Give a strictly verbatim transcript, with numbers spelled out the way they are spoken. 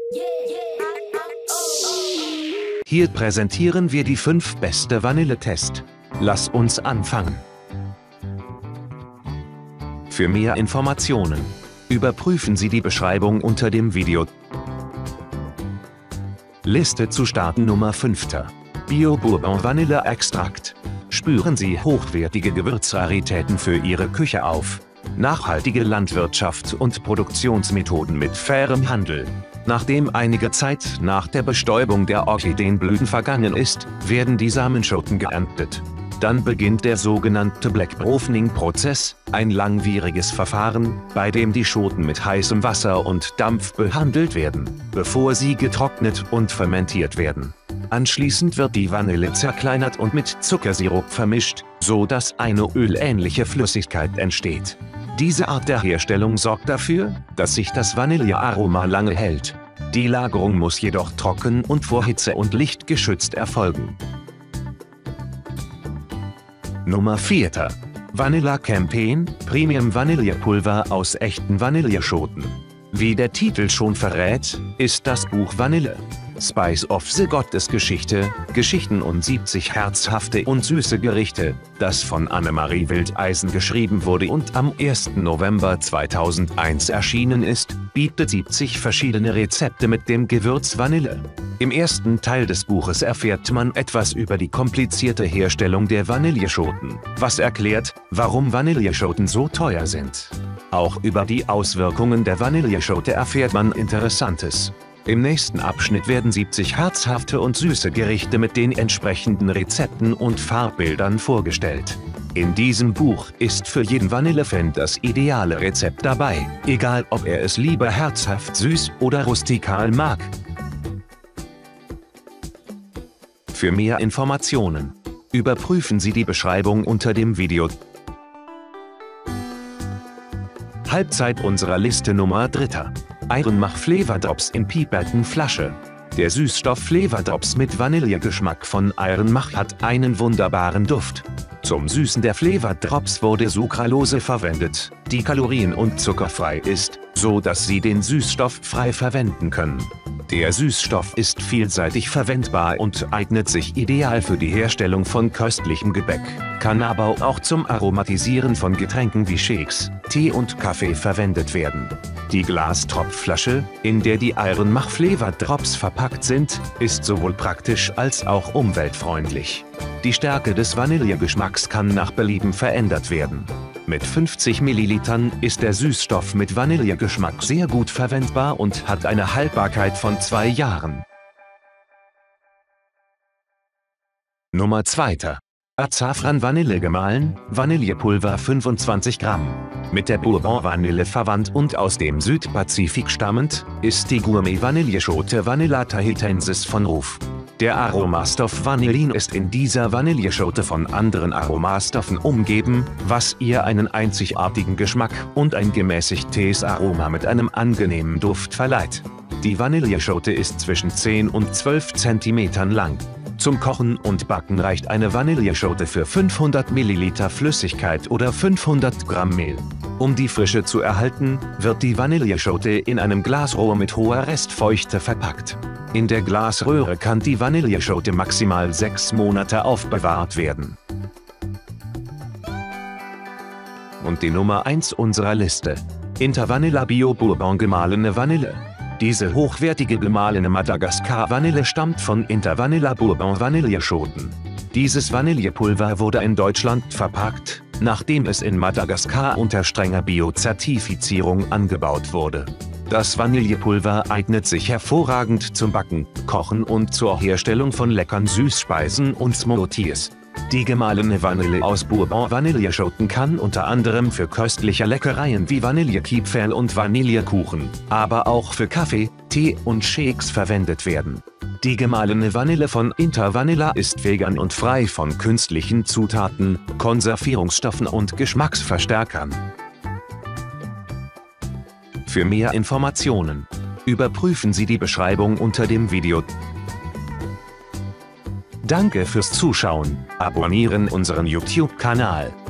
Hier präsentieren wir die fünf beste Vanille-Test. Lass uns anfangen. Für mehr Informationen überprüfen Sie die Beschreibung unter dem Video. Liste zu starten Nummer fünf. Bio Bourbon Vanille Extrakt. Spüren Sie hochwertige Gewürzraritäten für Ihre Küche auf. Nachhaltige Landwirtschaft und Produktionsmethoden mit fairem Handel. Nachdem einige Zeit nach der Bestäubung der Orchideenblüten vergangen ist, werden die Samenschoten geerntet. Dann beginnt der sogenannte Black Proofing-Prozess, ein langwieriges Verfahren, bei dem die Schoten mit heißem Wasser und Dampf behandelt werden, bevor sie getrocknet und fermentiert werden. Anschließend wird die Vanille zerkleinert und mit Zuckersirup vermischt, so dass eine ölähnliche Flüssigkeit entsteht. Diese Art der Herstellung sorgt dafür, dass sich das Vanillearoma lange hält. Die Lagerung muss jedoch trocken und vor Hitze und Licht geschützt erfolgen. Nummer vier. Vanilla Campaign, Premium Vanillepulver aus echten Vanilleschoten. Wie der Titel schon verrät, ist das Buch Vanille, Spice of the Gottesgeschichte, Geschichten und siebzig herzhafte und süße Gerichte, das von Annemarie Wildeisen geschrieben wurde und am ersten November zweitausendeins erschienen ist, bietet siebzig verschiedene Rezepte mit dem Gewürz Vanille. Im ersten Teil des Buches erfährt man etwas über die komplizierte Herstellung der Vanilleschoten, was erklärt, warum Vanilleschoten so teuer sind. Auch über die Auswirkungen der Vanilleschote erfährt man Interessantes. Im nächsten Abschnitt werden siebzig herzhafte und süße Gerichte mit den entsprechenden Rezepten und Farbbildern vorgestellt. In diesem Buch ist für jeden Vanille-Fan das ideale Rezept dabei, egal ob er es lieber herzhaft süß oder rustikal mag. Für mehr Informationen überprüfen Sie die Beschreibung unter dem Video. Halbzeit unserer Liste Nummer drei. Ironmach Flavor Drops in Pipettenflasche. Der Süßstoff Flavor Drops mit Vanillegeschmack von Ironmach hat einen wunderbaren Duft. Zum Süßen der Flavor Drops wurde Sucralose verwendet, die kalorien- und zuckerfrei ist, so dass Sie den Süßstoff frei verwenden können. Der Süßstoff ist vielseitig verwendbar und eignet sich ideal für die Herstellung von köstlichem Gebäck, kann aber auch zum Aromatisieren von Getränken wie Shakes, Tee und Kaffee verwendet werden. Die Glastropfflasche, in der die Ironmach Flavor Drops verpackt sind, ist sowohl praktisch als auch umweltfreundlich. Die Stärke des Vanillegeschmacks kann nach Belieben verändert werden. Mit fünfzig Millilitern ist der Süßstoff mit Vanillegeschmack sehr gut verwendbar und hat eine Haltbarkeit von zwei Jahren. Nummer zwei. Azafran Vanille gemahlen, Vanillepulver fünfundzwanzig Gramm. Mit der Bourbon-Vanille verwandt und aus dem Südpazifik stammend, ist die Gourmet-Vanilleschote Vanilla Tahitensis von Ruf. Der Aromastoff Vanillin ist in dieser Vanilleschote von anderen Aromastoffen umgeben, was ihr einen einzigartigen Geschmack und ein gemäßigtes Aroma mit einem angenehmen Duft verleiht. Die Vanilleschote ist zwischen zehn und zwölf Zentimetern lang. Zum Kochen und Backen reicht eine Vanilleschote für fünfhundert Milliliter Flüssigkeit oder fünfhundert Gramm Mehl. Um die Frische zu erhalten, wird die Vanilleschote in einem Glasrohr mit hoher Restfeuchte verpackt. In der Glasröhre kann die Vanilleschote maximal sechs Monate aufbewahrt werden. Und die Nummer eins unserer Liste. Intervanilla Bio Bourbon gemahlene Vanille. Diese hochwertige gemahlene Madagaskar-Vanille stammt von Intervanilla Bourbon Vanilleschoten. Dieses Vanillepulver wurde in Deutschland verpackt, nachdem es in Madagaskar unter strenger Bio-Zertifizierung angebaut wurde. Das Vanillepulver eignet sich hervorragend zum Backen, Kochen und zur Herstellung von leckeren Süßspeisen und Smoothies. Die gemahlene Vanille aus Bourbon-Vanilleschoten kann unter anderem für köstliche Leckereien wie Vanillekipferl und Vanillekuchen, aber auch für Kaffee, Tee und Shakes verwendet werden. Die gemahlene Vanille von Intervanilla ist vegan und frei von künstlichen Zutaten, Konservierungsstoffen und Geschmacksverstärkern. Für mehr Informationen überprüfen Sie die Beschreibung unter dem Video. Danke fürs Zuschauen, abonnieren unseren YouTube-Kanal.